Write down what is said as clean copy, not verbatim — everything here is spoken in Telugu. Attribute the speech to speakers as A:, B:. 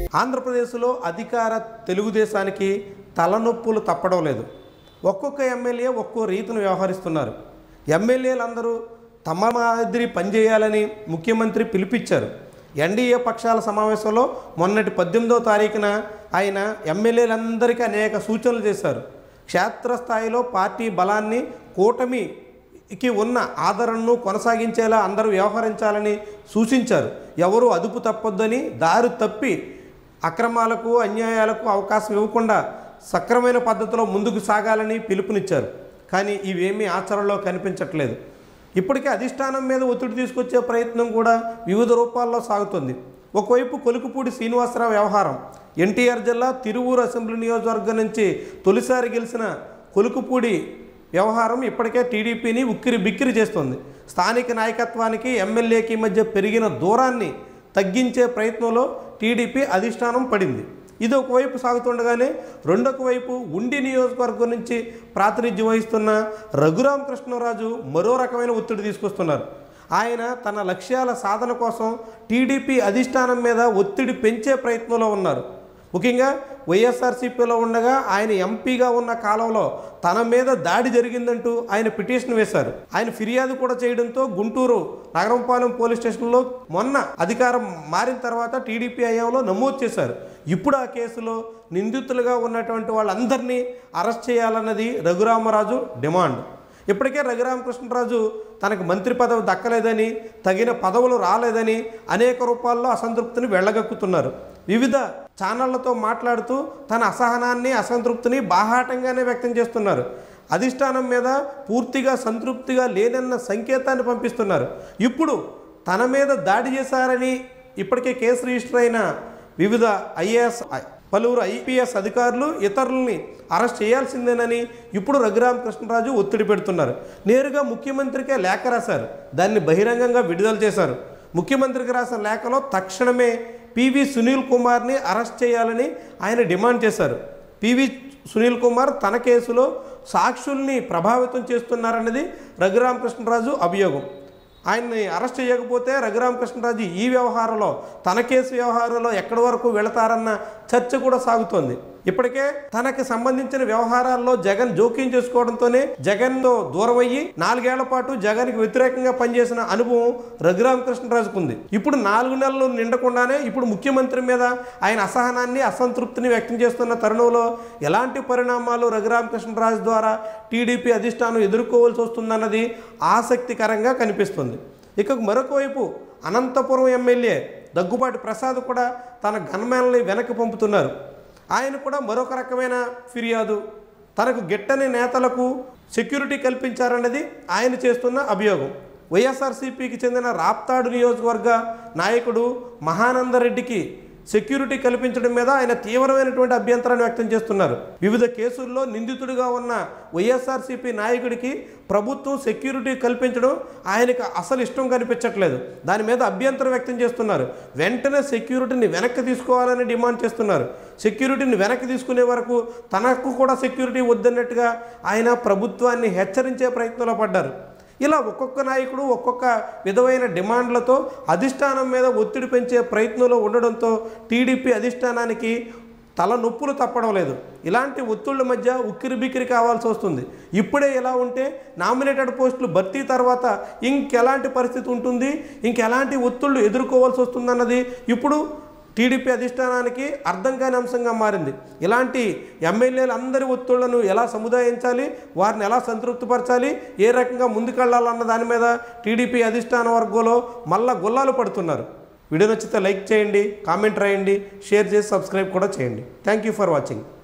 A: ఆంధ్రప్రదేశ్లో అధికార తెలుగుదేశానికి తలనొప్పులు తప్పడం లేదు. ఒక్కొక్క ఎమ్మెల్యే ఒక్కో రీతిని వ్యవహరిస్తున్నారు. ఎమ్మెల్యేలందరూ తమ మాదిరి పనిచేయాలని ముఖ్యమంత్రి పిలిపించారు. ఎన్డీఏ పక్షాల సమావేశంలో మొన్నటి 18వ తారీఖున ఆయన ఎమ్మెల్యేలందరికీ అనేక సూచనలు చేశారు. క్షేత్రస్థాయిలో పార్టీ బలాన్ని, కూటమికి ఉన్న ఆదరణను కొనసాగించేలా అందరూ వ్యవహరించాలని సూచించారు. ఎవరూ అదుపు తప్పొద్దని, దారి తప్పి అక్రమాలకు, అన్యాయాలకు అవకాశం ఇవ్వకుండా సక్రమైన పద్ధతిలో ముందుకు సాగాలని పిలుపునిచ్చారు. కానీ ఇవేమీ ఆచరణలో కనిపించట్లేదు. ఇప్పటికే అధిష్టానం మీద ఒత్తిడి తీసుకొచ్చే ప్రయత్నం కూడా వివిధ రూపాల్లో సాగుతుంది. ఒకవైపు కొలుకుపూడి శ్రీనివాసరావు వ్యవహారం. ఎన్టీఆర్ జిల్లా తిరువూరు అసెంబ్లీ నియోజకవర్గం నుంచి తొలిసారి గెలిచిన కొలుకుపూడి వ్యవహారం ఇప్పటికే టీడీపీని ఉక్కిరి బిక్కిరి చేస్తుంది. స్థానిక నాయకత్వానికి ఎమ్మెల్యేకి మధ్య పెరిగిన దూరాన్ని తగ్గించే ప్రయత్నంలో టీడీపీ అధిష్టానం పడింది. ఇది ఒకవైపు సాగుతుండగానే రెండొక వైపు ఉండి నియోజకవర్గం నుంచి ప్రాతినిధ్యం వహిస్తున్న రఘురామకృష్ణరాజు మరో రకమైన ఒత్తిడి తీసుకొస్తున్నారు. ఆయన తన లక్ష్యాల సాధన కోసం టీడీపీ అధిష్టానం మీద ఒత్తిడి పెంచే ప్రయత్నంలో ఉన్నారు. ముఖ్యంగా వైఎస్ఆర్సీపీలో ఉండగా ఆయన ఎంపీగా ఉన్న కాలంలో తన మీద దాడి జరిగిందంటూ ఆయన పిటిషన్ వేశారు. ఆయన ఫిర్యాదు కూడా చేయడంతో గుంటూరు నగరంపాలెం పోలీస్ స్టేషన్లో మొన్న అధికారం మారిన తర్వాత టీడీపీ హయాంలో నమోదు చేశారు. ఇప్పుడు ఆ కేసులో నిందితులుగా ఉన్నటువంటి వాళ్ళందరినీ అరెస్ట్ చేయాలన్నది రఘురామరాజు డిమాండ్. ఇప్పటికే రఘురామకృష్ణరాజు తనకు మంత్రి పదవి దక్కలేదని, తగిన పదవులు రాలేదని అనేక రూపాల్లో అసంతృప్తిని వెళ్ళగక్కుతున్నారు. వివిధ ఛానళ్లతో మాట్లాడుతూ తన అసహనాన్ని, అసంతృప్తిని బాహాటంగానే వ్యక్తం చేస్తున్నారు. అధిష్టానం మీద పూర్తిగా సంతృప్తిగా లేనన్న సంకేతాన్ని పంపిస్తున్నారు. ఇప్పుడు తన మీద దాడి చేశారని ఇప్పటికే కేసు రిజిస్టర్ అయిన వివిధ ఐఏఎస్, పలువురు ఐపీఎస్ అధికారులు ఇతరులని అరెస్ట్ చేయాల్సిందేనని ఇప్పుడు రఘురామకృష్ణరాజు ఒత్తిడి పెడుతున్నారు. నేరుగా ముఖ్యమంత్రికే లేఖ రాశారు. దాన్ని బహిరంగంగా విడుదల చేశారు. ముఖ్యమంత్రికి రాసిన లేఖలో తక్షణమే పివి సునీల్ కుమార్ని అరెస్ట్ చేయాలని ఆయన డిమాండ్ చేశారు. పివి సునీల్ కుమార్ తన కేసులో సాక్షుల్ని ప్రభావితం చేస్తున్నారన్నది రఘురామకృష్ణరాజు అభియోగం. ఆయన్ని అరెస్ట్ చేయకపోతే రఘురామకృష్ణరాజు ఈ వ్యవహారంలో, తన కేసు వ్యవహారంలో ఎక్కడి వరకు వెళతారన్న చర్చ కూడా సాగుతోంది. ఇప్పటికే తనకి సంబంధించిన వ్యవహారాల్లో జగన్ జోక్యం చేసుకోవడంతోనే జగన్తో దూరం అయ్యి 4 ఏళ్ల పాటు జగన్కి వ్యతిరేకంగా పనిచేసిన అనుభవం రఘురామకృష్ణరాజుకు ఉంది. ఇప్పుడు 4 నెలలు నిండకుండానే ఇప్పుడు ముఖ్యమంత్రి మీద ఆయన అసహనాన్ని, అసంతృప్తిని వ్యక్తం చేస్తున్న తరుణంలో ఎలాంటి పరిణామాలు రఘురామకృష్ణరాజు ద్వారా టీడీపీ అధిష్టానం ఎదుర్కోవాల్సి వస్తుందన్నది ఆసక్తికరంగా కనిపిస్తుంది. ఇక మరొక వైపు అనంతపురం ఎమ్మెల్యే దగ్గుబాటి ప్రసాద్ కూడా తన గన్మెన్లని వెనక్కి పంపుతున్నారు. ఆయన కూడా మరొక రకమైన ఫిర్యాదు. తనకు గిట్టని నేతలకు సెక్యూరిటీ కల్పించారన్నది ఆయన చేస్తున్న అభియోగం. వైఎస్ఆర్సీపీకి చెందిన రాప్తాడు నియోజకవర్గ నాయకుడు మహానందరెడ్డికి సెక్యూరిటీ కల్పించడం మీద ఆయన తీవ్రమైనటువంటి అభ్యంతరాన్ని వ్యక్తం చేస్తున్నారు. వివిధ కేసుల్లో నిందితుడిగా ఉన్న వైఎస్ఆర్సీపీ నాయకుడికి ప్రభుత్వం సెక్యూరిటీ కల్పించడం ఆయనకు అసలు ఇష్టం కనిపించట్లేదు. దాని మీద అభ్యంతరం వ్యక్తం చేస్తున్నారు. వెంటనే సెక్యూరిటీని వెనక్కి తీసుకోవాలని డిమాండ్ చేస్తున్నారు. సెక్యూరిటీని వెనక్కి తీసుకునే వరకు తనకు కూడా సెక్యూరిటీ వద్దన్నట్టుగా ఆయన ప్రభుత్వాన్ని హెచ్చరించే ప్రయత్నంలో పడ్డారు. ఇలా ఒక్కొక్క నాయకుడు ఒక్కొక్క విధమైన డిమాండ్లతో అధిష్టానం మీద ఒత్తిడి పెంచే ప్రయత్నంలో ఉండడంతో టీడీపీ అధిష్టానానికి తలనొప్పులు తప్పడం లేదు. ఇలాంటి ఒత్తిళ్ల మధ్య ఉక్కిరిబిక్కిరి కావాల్సి వస్తుంది. ఇప్పుడే ఇలా ఉంటే నామినేటెడ్ పోస్టులు భర్తీ తర్వాత ఇంకెలాంటి పరిస్థితి ఉంటుంది, ఇంకెలాంటి ఒత్తిళ్లు ఎదుర్కోవాల్సి వస్తుందన్నది ఇప్పుడు టీడీపీ అధిష్టానానికి అర్థం కాని అంశంగా మారింది. ఇలాంటి ఎమ్మెల్యేలందరి ఒత్తిళ్లను ఎలా సముదాయించాలి, వారిని ఎలా సంతృప్తిపరచాలి, ఏ రకంగా ముందుకెళ్లాలన్న దాని మీద టీడీపీ అధిష్టాన వర్గంలో మళ్ళా గుల్లాలు పడుతున్నారు. వీడియో నచ్చితే లైక్ చేయండి, కామెంట్ రాయండి, షేర్ చేసి సబ్స్క్రైబ్ కూడా చేయండి. Thank you for watching.